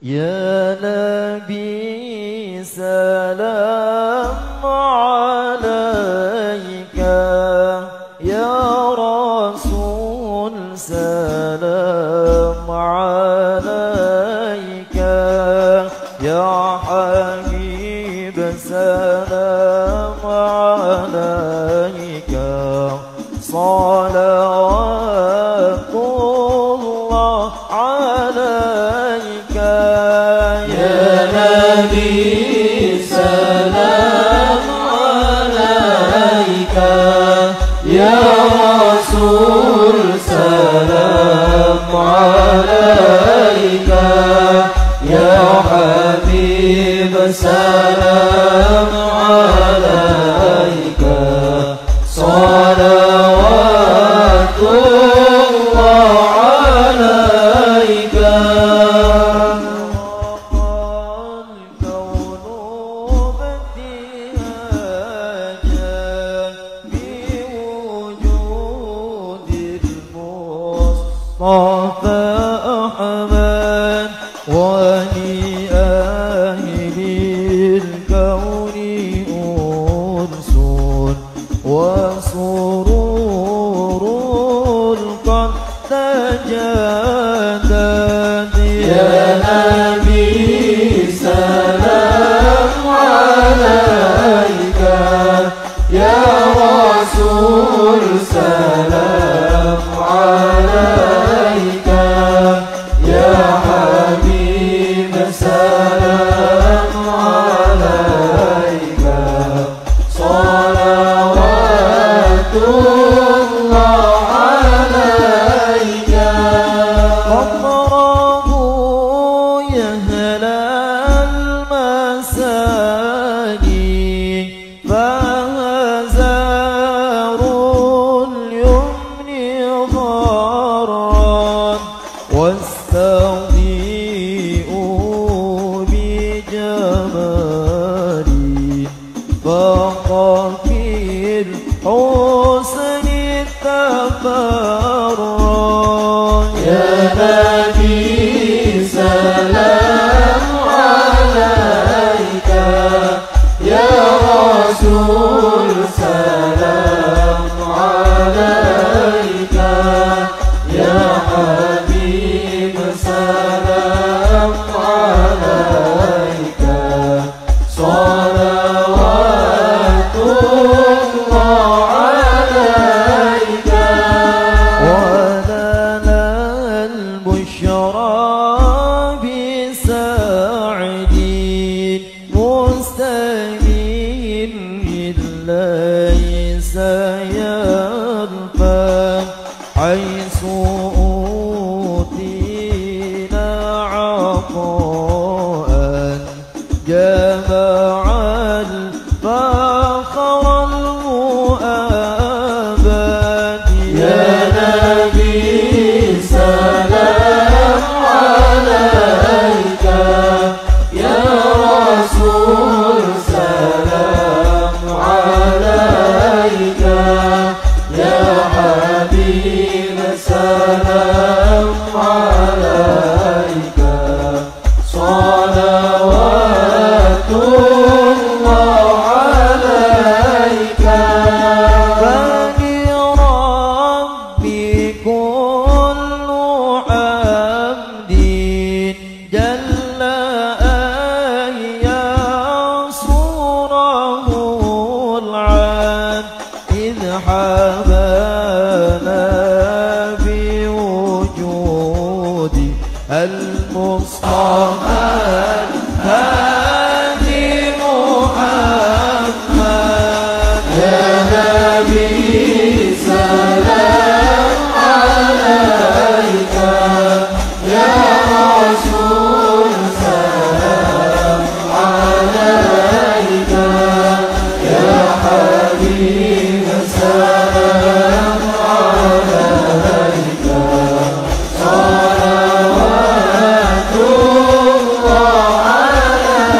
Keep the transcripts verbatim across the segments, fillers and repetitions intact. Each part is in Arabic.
يا نبي سلام عليك، يا رسول سلام عليك، يا حبيب سلام عليك، صلوات الله عليك. يا نبي سلام عليك، يا رسول سلام عليك، يا حبيب سلام عليك، صلوات الله عليك. الكون ابتهاجا بوجود المصطفى أحمد، ولأهل الكون أنس وسرور القلب تجدد. يا نبي سلام عليك، يا رسول سلام عليك، يا حبيب سلام عليك، صلوات الله عليك. قمره يهلا المساجد، فهزار اليمن ضرا، واستضيء بجمالي، فقفر حسن التفرج. يا نبي سلام عليك، يا رسول سلام عليك، يا حبيب سلام عليك، صلوات الله عليك. ولنا البشرى بسعد مستقيم ليس يلفى، حيث أوتينا عطاء جمع الفخر المؤبد. يا نبي سلام عليك، يا رسول سلام عليك، يا حبيب سلام عليك، صلوات الله عليك. فلربي كل حمد جل أن ينصره العبد، إذ حبانا بوجود المصطفى الهادي محمد. يا نبي سلام عليك، يا رسول سلام عليك، يا حبيب سلام عليك، صلوات الله عليك.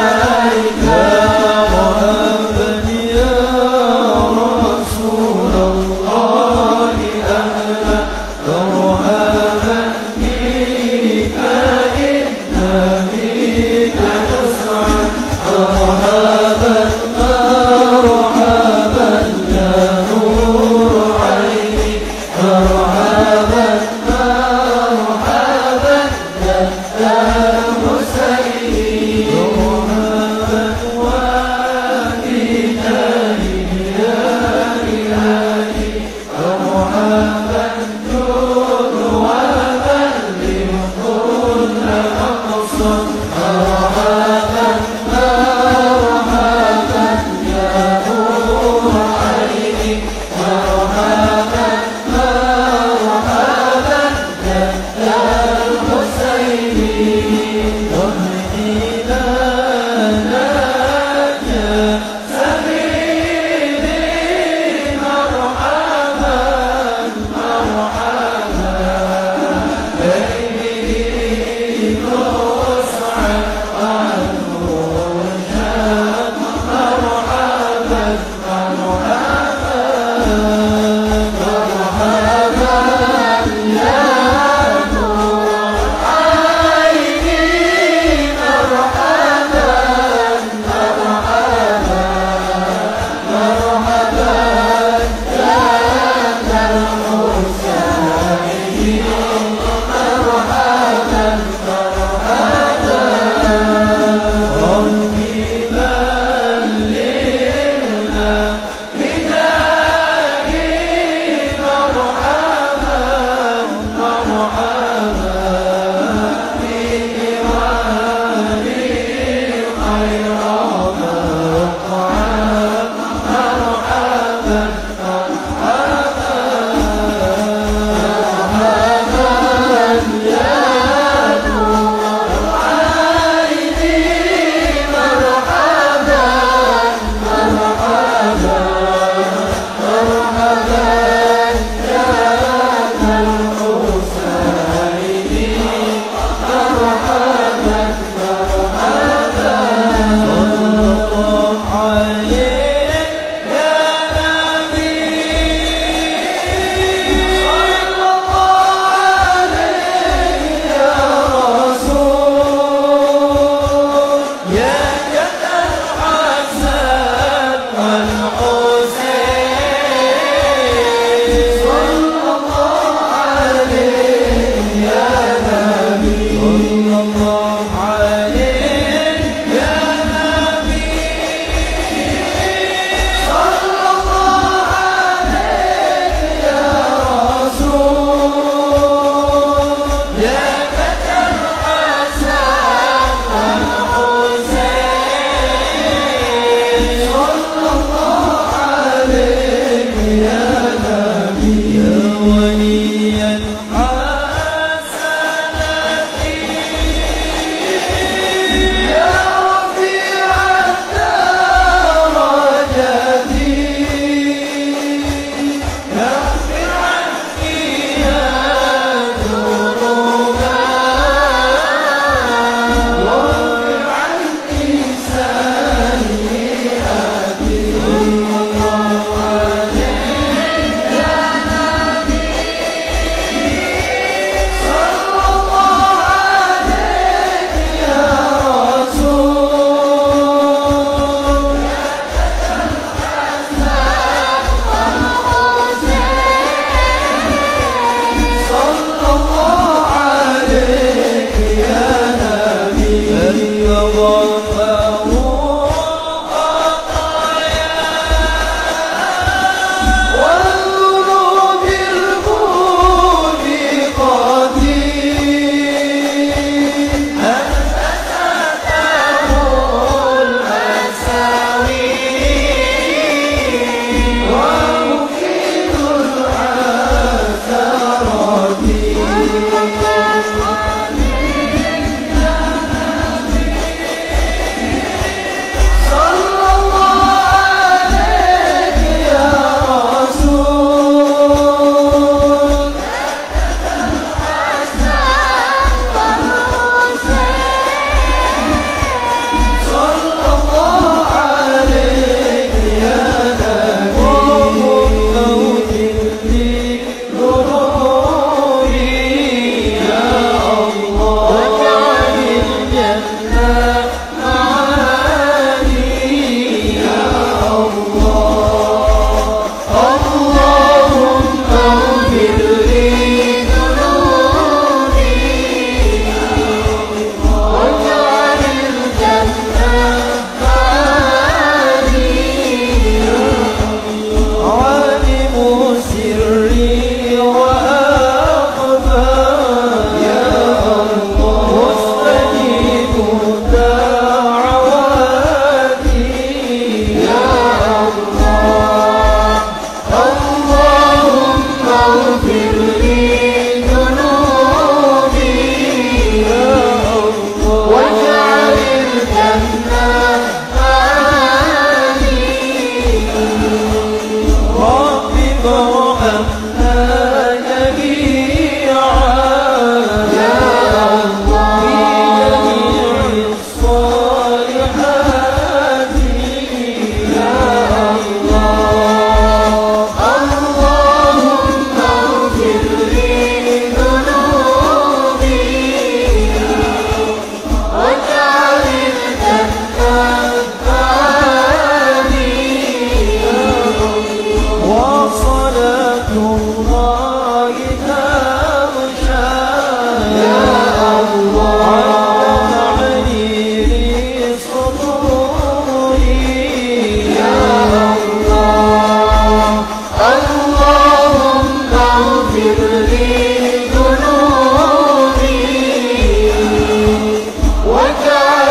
يا